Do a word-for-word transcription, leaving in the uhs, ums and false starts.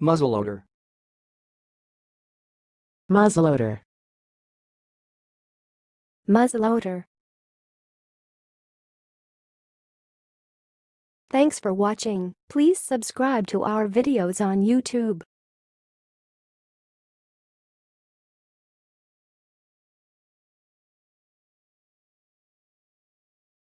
muzzleloader, muzzleloader, muzzleloader. Thanks for watching. Please subscribe to our videos on YouTube.